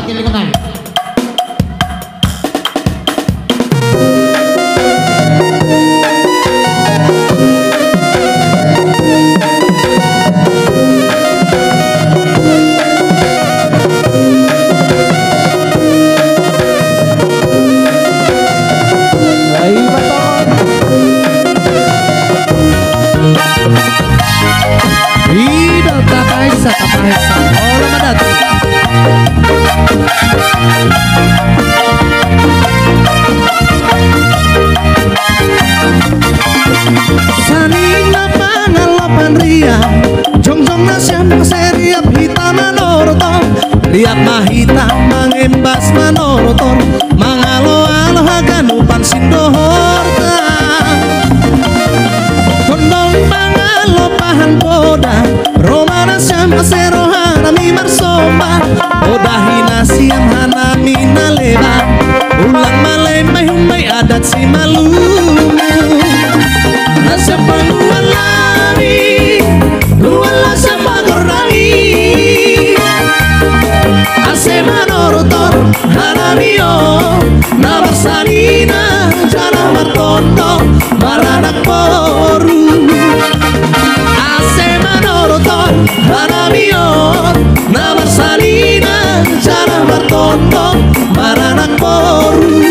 kili kenal. Sanina pangalopan ria jongjong nasyam seriap hita manoroto riap mahita mangembas manorotor mangalo-alo haganupan sindohorta kondong pangalopahan poda romana syam aserohana mimar sopa odahina siam hanami naleba ulang malemay humay adat si malumu nasa pangualami luwala sa pagorani ase manorotor hanamiyo nabasanina jana martondo maranak poru ase manorotor hanamiyo nabasanina jana martondo maranak poru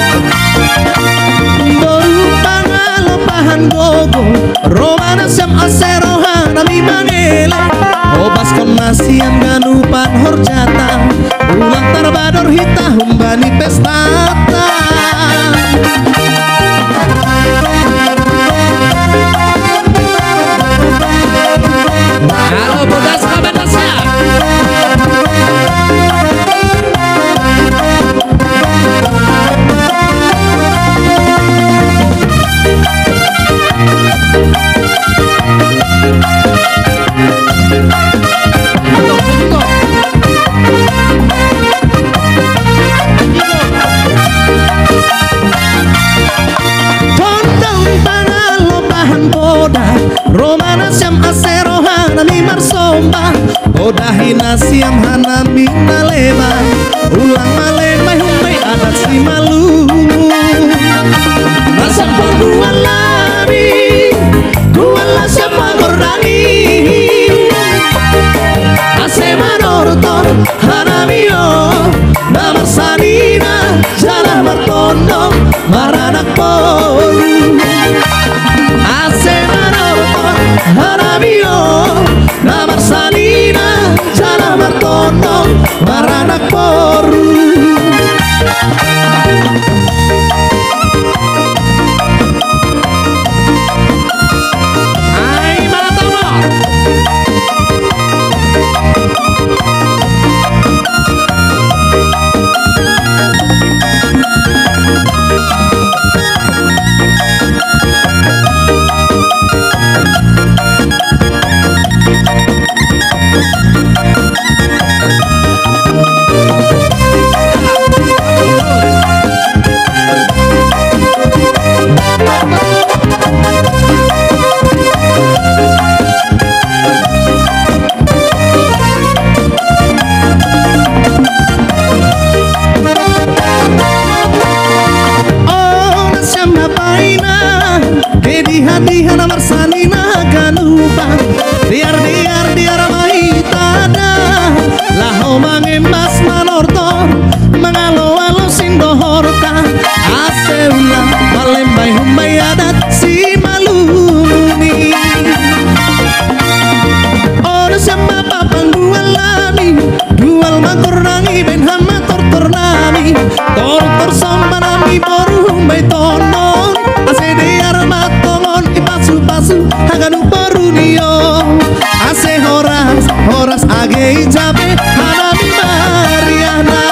gogo romana siam aserohana mi mangele obas komnasiam ganupan horjata ulang tarbador hita humbani pestata halo bodas kabedasnya romana siam aserohana mimar somba odahina siam hanami naleba ulang malemay humay adat si malumu nasam pagdualami duala siam magorani ase manorotor hanamiyo namarsanina jana martondo maranak poru ase manorotor hanamiyo namarsanina jana martondo maranak poru ay malatomo hadihan marsanina ganupa diar mahitada laho mangembas manortor mangalo-alo sindohorta aseula malembay humay adat si malumuni ono sama papang dual makurangi benhan matortor nami tortor sama nami boru humay tonon ase diar matongon ipasu-pasu haganu porunio ase horas age ijabe hanami mariana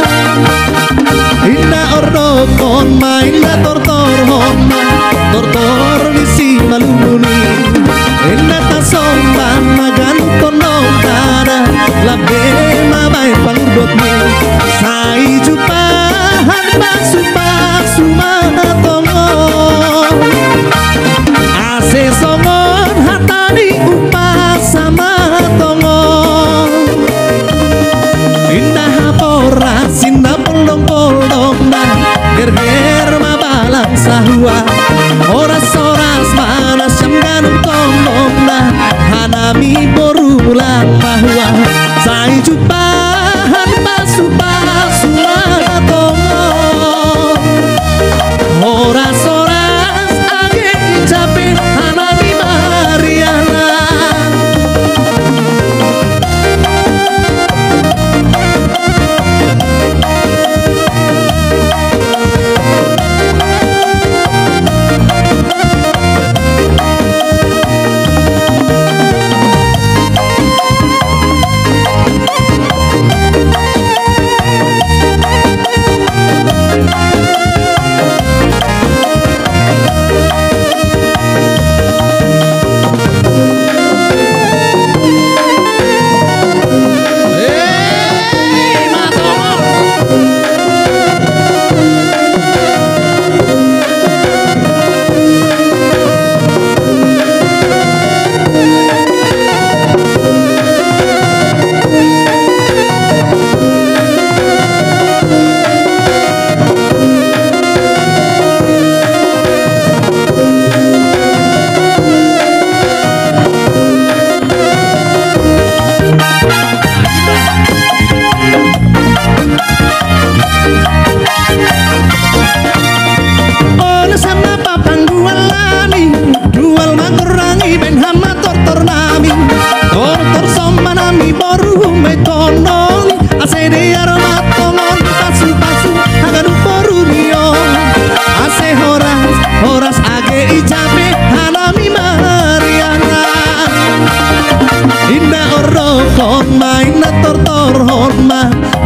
inda ordo kon ma inda tortor honna tortor nisi malumuni inda tasomba magan kono kada labe mabay pangudot ni sai jupahan basu-basu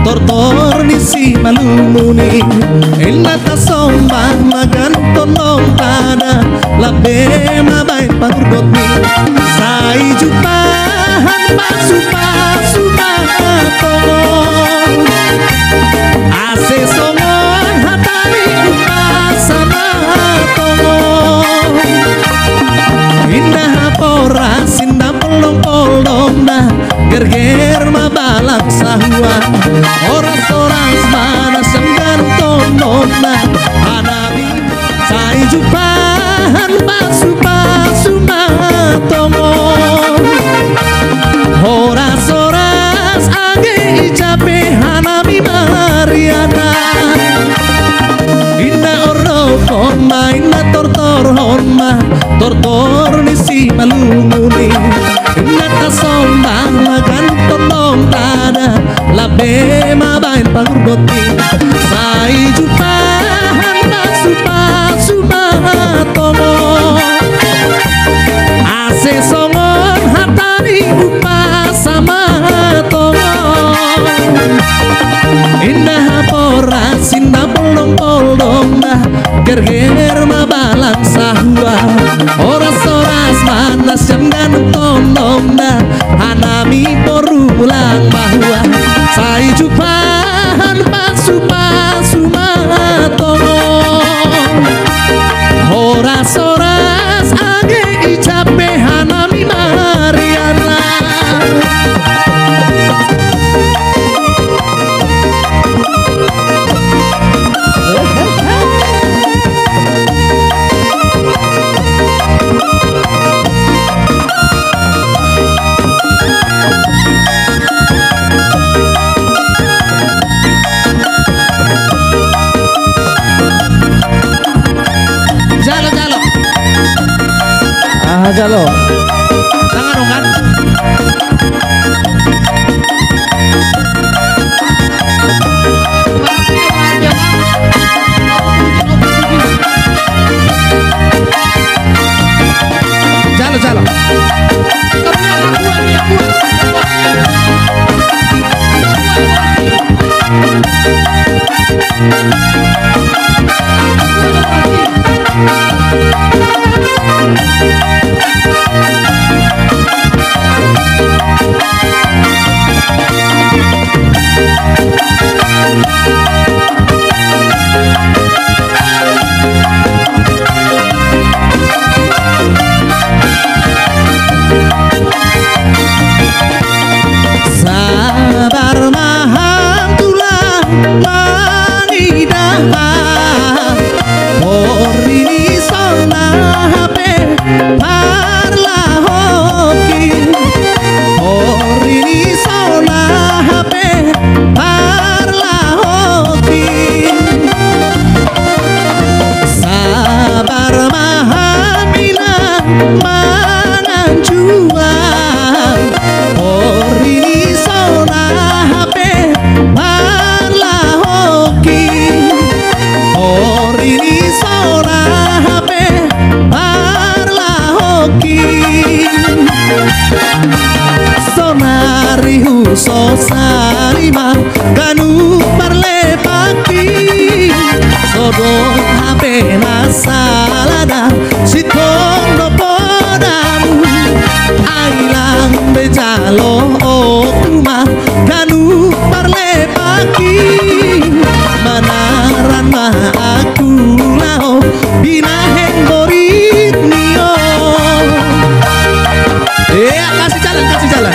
tortor ni si malumuni Inata somba magantonong tada Labe mabay pagurgot ni Say jupahan pasupasu mahatong Ase songon hatari upasa mahatong Indah poras indah polong-polong na Gerger mabalang sahua Oras-oras manas yang gantonon na Hanami say jupahan pasu-pasu matongo Horas-horas age icape hanami Mariana Indah orokon ma indah tortor honma Tortor ni si malumuni Indah tasomba magantonong tada Labe mabain pangurboti Say jupahan pasu-pasu matongo Ase songon hatari upasa matongo Indah poras indah polong-polong dah Gerger mabalang sahua Oras-oras manas yang gantonon dah Hanami porulang bahwa Say jupahan pasu-pasu matongo Horas-horas age icape hanami Mariana Jalo. Tangan dong kan. Jalo jalo. Sabar maham tulah mangidah Porini sona hape parla hoki Porini sona hape parla hoki Sabar maham ina mangan jual Porini sona hape parla hoki Porini sona hape parla hoki Sonari huso salima kanu parle paki Sodong hape masalada sitondo podamu Ailang bejalo okuma kanu parle paki Manaran ma aku lao binaheng borit nio kasih jalan kasih jalan